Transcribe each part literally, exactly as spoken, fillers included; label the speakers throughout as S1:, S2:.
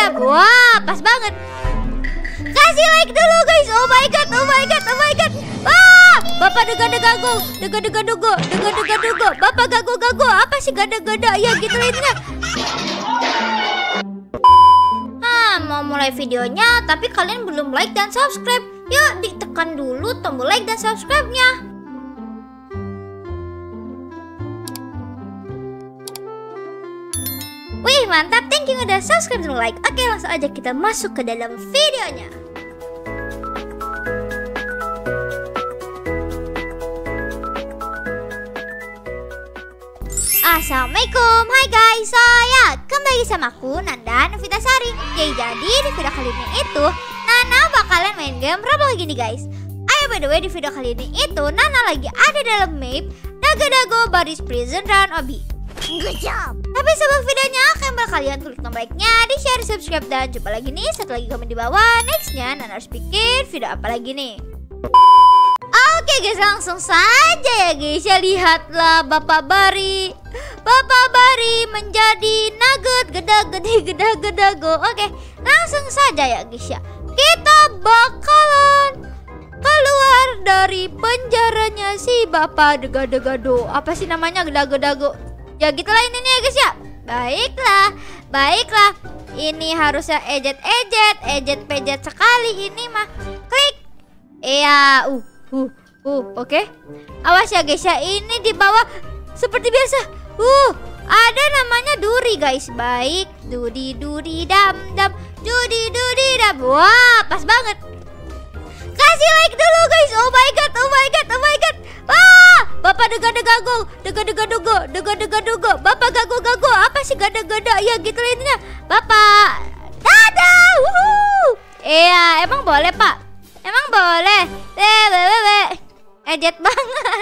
S1: dap. Wah, pas banget. Kasih like dulu guys. Oh my god, oh my god, oh my god. Wah, Bapak dega-degago, dega-dega-dugo, dega-dega-dugo. Bapak gago-gago. Apa sih gada-gada? Ya gitu intinya. Nah, mau mulai videonya, tapi kalian belum like dan subscribe. Yuk ditekan dulu tombol like dan subscribe-nya. Wih mantap, thank you udah subscribe dan like. Oke langsung aja kita masuk ke dalam videonya. Assalamualaikum, hai guys, saya kembali sama aku Nanda Novitasari. Oke, jadi di video kali ini itu Nana bakalan main game Roblox gini guys. Ayo by the way, di video kali ini itu Nana lagi ada dalam map Dago-Dago Baris Prison Run Obi. Good job. Tapi sebelum videonya, kalian bakal kalian klik tombol like-nya, di share, subscribe, dan coba lagi nih satu lagi komen di bawah. Nextnya Nana harus bikin video apa lagi nih. Oke guys, langsung saja ya guys ya. Lihatlah Bapak Bari. Bapak Bari menjadi nugget geda-gede geda-gedago. Oke, langsung saja ya guys ya. Kita bakalan keluar dari penjaranya si Bapak Dega-Degado. Apa sih namanya, geda-gedago? Ya gitulah ini nih ya guys ya. Baiklah, baiklah. Ini harusnya ejet-ejet, ejet-pejet sekali ini mah. Klik. Iya, uh, uh, uh, oke. Okay. Awas ya guys ya, ini di bawah seperti biasa. Uh, ada namanya duri guys. Baik, duri duri dam dam, duri duri dam. Wah, pas banget. Kasih like dulu guys. Oh my god, oh my god, oh my god. Wah, Bapak dega-degago, dega-dega-dugo, dega-dega-dugo. Bapak gago-gago. Apa sih gada-gada? Ya gitu intinya. Bapak. Dadah. Wuhu. Iya, emang boleh Pak? Emang boleh? Eh, bebe, ejet banget.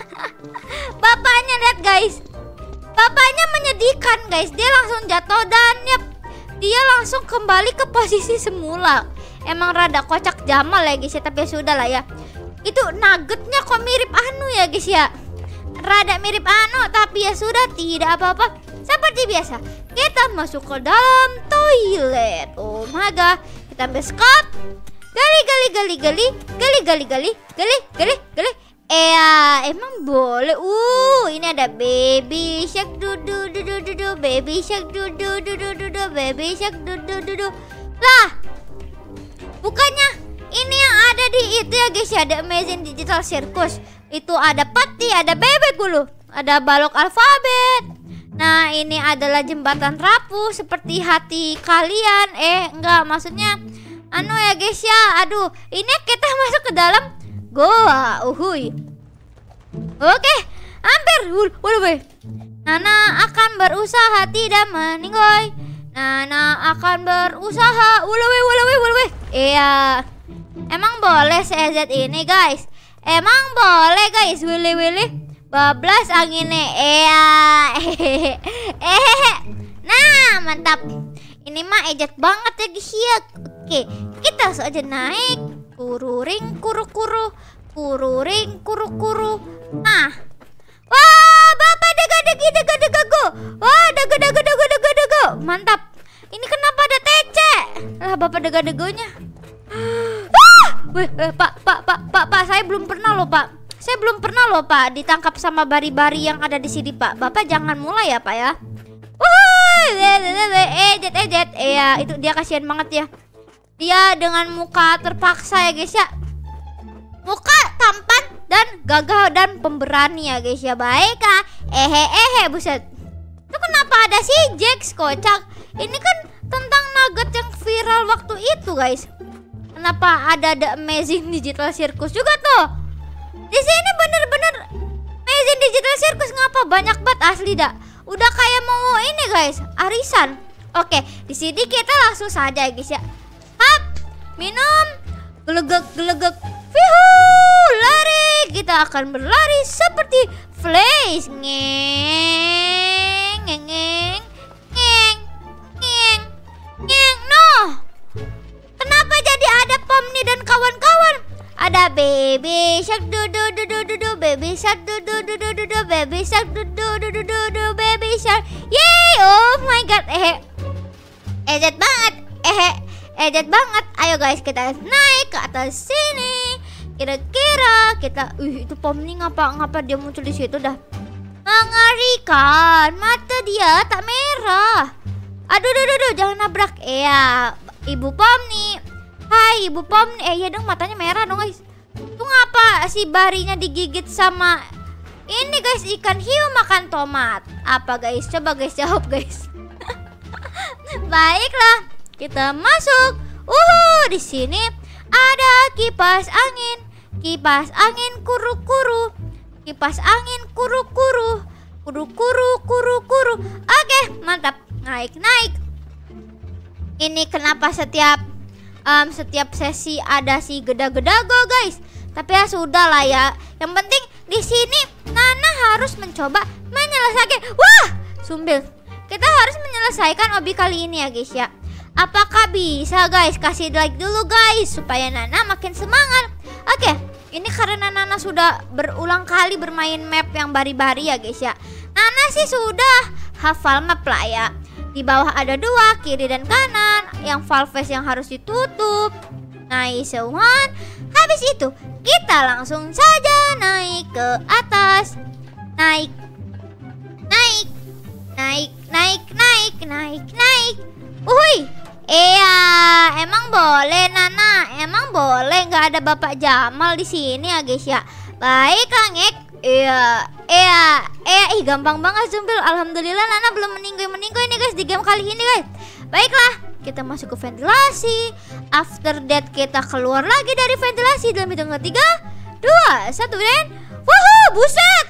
S1: Bapaknya lihat guys. Bapaknya menyedihkan guys. Dia langsung jatuh dan yep, dia langsung kembali ke posisi semula. Emang rada kocak Jamal ya guys ya, tapi ya sudah lah ya. Itu nuggetnya kok mirip anu ya guys ya. Rada mirip anu, tapi ya sudah, tidak apa-apa. Seperti biasa, kita masuk ke dalam toilet. Oh my god, kita ambil skop. Gali gali gali gali gali gali gali gali gali gali. Eh, emang boleh. Uh, ini ada baby shark dudu dudu dudu, baby shark dudu dudu dudu, baby shark dudu dudu. Lah, bukannya ini yang ada di itu ya guys ya, ada Amazing Digital Circus. Itu ada peti, ada bebek dulu, ada balok alfabet. Nah, ini adalah jembatan rapuh seperti hati kalian. Eh, enggak, maksudnya anu ya guys ya. Aduh, ini kita masuk ke dalam goa. Uhuy. Oke, hampir. Waduh, Nana akan berusaha tidak meninggoy. Nana akan berusaha. Waduh, waduh, waduh. Iya. Emang boleh C Z ini guys? Emang boleh guys? Willy Willy bablas anginnya. Iya. Eh. Nah, mantap. Ini mah ejet banget ya guys ya. Oke, kita langsung aja naik. Kururing kuru-kuru, kururing kuru-kuru. Nah. Wah, Bapak dega-degi dega-degago. Wah, dega-dega-dega-dega-dega. Mantap. Ini kenapa ada T C? Lah, Bapak dega-degonya. Ah! Wih, eh, Pak, Pak, Pak, Pak, Pak, saya belum pernah loh, Pak. Saya belum pernah loh, Pak, ditangkap sama bari-bari yang ada di sini, Pak. Bapak jangan mulai ya, Pak ya. Wah, ejet, ejet. Iya, itu dia kasihan banget ya. Dia dengan muka terpaksa ya, guys ya. Muka tampan dan gagah dan pemberani ya, guys ya. Baiklah. Ehe, ehe, buset. Itu kenapa ada si Jax kocak? Ini kan tentang nugget yang viral waktu itu, guys. Kenapa ada The Amazing Digital Circus juga tuh? Di sini bener-bener Amazing Digital Circus, ngapa banyak banget asli dah. Udah kayak mau ini guys, arisan. Oke, di sini kita langsung saja guys ya. Hap, minum, gelegek gelegek, vihu, lari. Kita akan berlari seperti Flash. Ngeng, ngeng, ngeng, ngeng, ngeng, ngeng. No. Kenapa jadi ada Pomni dan kawan-kawan? Ada baby shark du du du du du du, baby shark du du du du du du, baby shark du du du du du du, baby shark. Yeay, oh my god. Eh, ejet banget. ejet banget. Ayo guys, kita naik ke atas sini. Kira-kira kita, uh itu Pomni ngapa ngapa dia muncul di situ dah. Mengerikan, mata dia tak merah. Aduh, aduh, aduh, aduh, jangan nabrak. Iya, Ibu Pomni. Hai Ibu Pomni. Eh ya dong, matanya merah dong guys. Itu ngapa si Barinya digigit sama ini guys, ikan hiu makan tomat? Apa guys? Coba guys jawab guys. Baiklah, kita masuk. Uhu, di sini ada kipas angin. Kipas angin kuru-kuru. Kipas angin kuru-kuru. Kuru-kuru, kuru-kuru. Oke, mantap. Naik-naik. Ini kenapa setiap um, setiap sesi ada si geda-gedago guys? Tapi ya sudah lah ya. Yang penting di sini Nana harus mencoba menyelesaikan. Wah, Sumbil. Kita harus menyelesaikan obi kali ini ya guys ya. Apakah bisa guys? Kasih like dulu guys supaya Nana makin semangat. Oke, ini karena Nana sudah berulang kali bermain map yang bari-bari ya guys ya. Nana sih sudah hafal map lah ya. Di bawah ada dua, kiri dan kanan. Yang valves yang harus ditutup. Nice one. Habis itu kita langsung saja naik ke atas. Naik. Naik. Naik, naik, naik, naik, naik. Uhuy. Iya, emang boleh Nana, emang boleh nggak ada Bapak Jamal di sini ya guys ya. Baik Kang Ek. Iya, iya, iya, ih gampang banget Sumbil. Alhamdulillah Nana belum meninggoy-meninggoy nih guys di game kali ini guys. Baiklah, kita masuk ke ventilasi. After that kita keluar lagi dari ventilasi dalam hitungan tiga, dua, satu dan wuhuu, buset.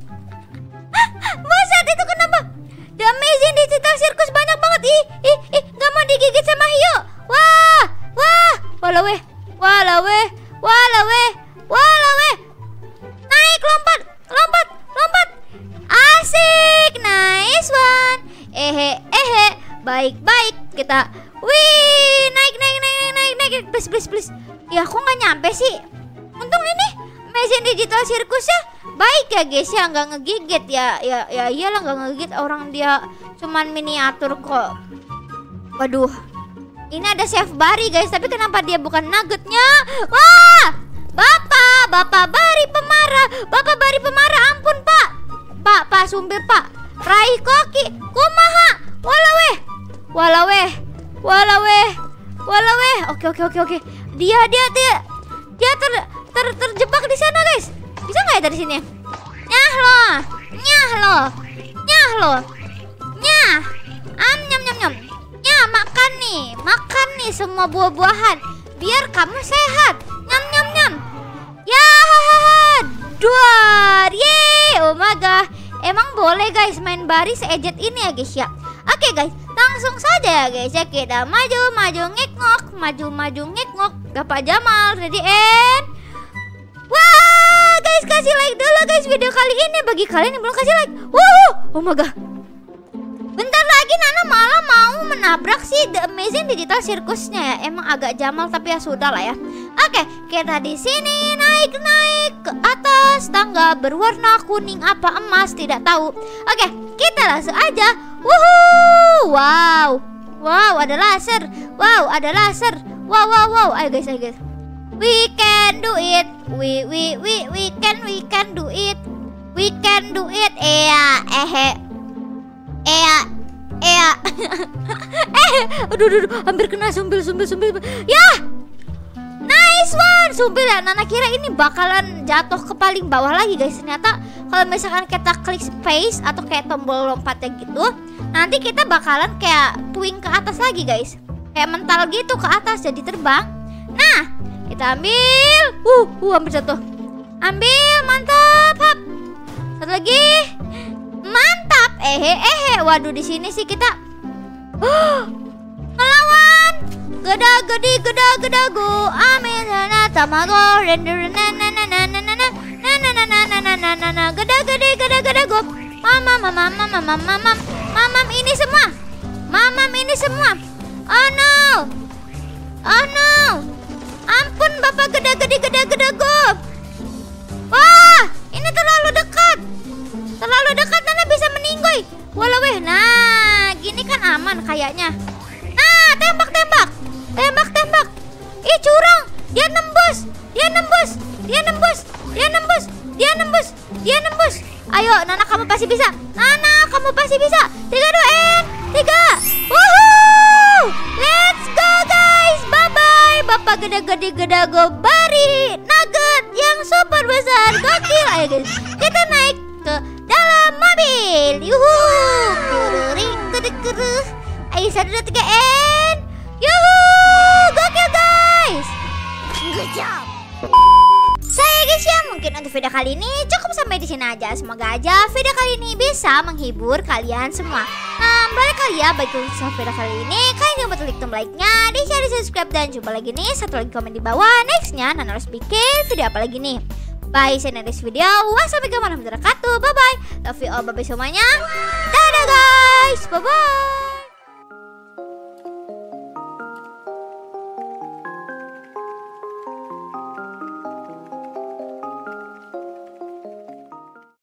S1: Buset, itu kenapa? The Amazing Digital Circus banyak banget. Ih, ih, ih, gak mau digigit sama hiu. Wah, wah, walaweh, walaweh, walaweh, walaweh. Naik, lompat, lompat, lompat. Asik, nice one. Ehe, ehe, baik, baik. Kita, wih, naik, naik, naik, naik, naik, naik. Please, please, please. Ya, kok nggak nyampe sih? Untung ini Amazing Digital Circusnya baik ya guys ya, nggak ngegigit ya. Ya, ya iyalah nggak ngegigit, orang dia cuman miniatur kok. Waduh, ini ada chef Bari guys, tapi kenapa dia bukan nuggetnya? Wah, Bapak, Bapak Bari pemarah, Bapak Bari pemarah, ampun Pak, Pak, Pak Sumbil Pak, Rai Koki, kumaha, walaweh, walaweh, walaweh, walaweh. Oke, oke, oke, oke. Dia, dia, dia, dia ter, ter, terjebak di sana guys. Bisa nggak ya dari sini? Nyah lo, nyah lo, nyah lo, nyah, am nyam nyam nyam, nyah makan nih, makan nih semua buah-buahan biar kamu sehat. Nyam nyam nyam. Ya, duar, ye, oh my god. Emang boleh guys main bari seejet ini ya guys ya. Oke guys, langsung saja ya guys ya, kita maju maju ngek-ngok, maju maju ngek-ngok. Bapak Jamal ready and wah guys, kasih like dulu guys video kali ini. Bagi kalian yang belum kasih like, wow, oh my god. Bentar lagi Nana malah mau menabrak si The Amazing Digital Circusnya ya. Emang agak Jamal tapi ya sudah lah ya. Oke, kita di sini naik-naik ke atas tangga berwarna kuning apa emas tidak tahu. Oke, kita langsung aja. Wuhuu, wow, wow ada laser, wow ada laser, wow wow wow. Ayo guys, ayo guys. We can do it. We we we we can we can do it. We can do it. Iya, ehe. Iya. Iya. Eh, aduh, aduh, aduh, hampir kena Sumbil, Sumbil, Sumbil. Ya. Nice one. Sumbil ya, Nana kira ini bakalan jatuh ke paling bawah lagi guys. Ternyata kalau misalkan kita klik space atau kayak tombol lompatnya gitu, nanti kita bakalan kayak puing ke atas lagi guys. Kayak mental gitu ke atas jadi terbang. Nah, kita ambil. Uh, uh hampir jatuh. Ambil, mantap. Hap. Satu lagi. Mantap. Ehe, ehe. Waduh, di sini sih kita oh, ngelawan geda gede geda geda go. Amin. Nana tamago render nana nana nana nana nana nana nana nana geda gede geda geda go. Mama mama mama mama mama mamam ini semua. Mamam ini semua. Oh no. Oh no. Ampun Bapak gede-gede gede-gede go. Wah, ini terlalu dekat. Terlalu dekat, Nana bisa meninggoy. Walau weh, nah gini kan aman kayaknya. Nah, tembak-tembak. Tembak, tembak. Ih, curang. Dia nembus. Dia nembus. Dia nembus. Dia nembus. Dia nembus. Dia nembus. Ayo, Nana, kamu pasti bisa. Nana, kamu pasti bisa. Tiga, dua, and tiga. Woohoo! Let's go, guys. Bye-bye. Bapak gede-gede gedago bari nugget yang super besar. Gokil. Ayo, guys. Kita naik ke dalam mobil. Yuhu. Kururing, kudu-kudu. Ayo, satu, dua, tiga, and yuhu. Gokil, guys. Good job. Saya guys ya, mungkin untuk video kali ini cukup sampai di sini aja. Semoga aja video kali ini bisa menghibur kalian semua. Nah, balik kali ya, bagi video kali ini kalian jangan lupa klik tombol like-nya, di share, di subscribe, dan jumpa lagi nih satu lagi komen di bawah. Nextnya Nana harus bikin video apa lagi nih. Bye, see you next video. Wassalamualaikum warahmatullahi wabarakatuh. Bye bye. Love you all, bye bye semuanya. Dadah guys, bye bye.